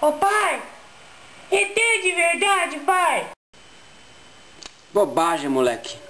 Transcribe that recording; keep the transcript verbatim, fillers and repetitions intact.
Ô pai, E T de verdade, pai? Bobagem, moleque.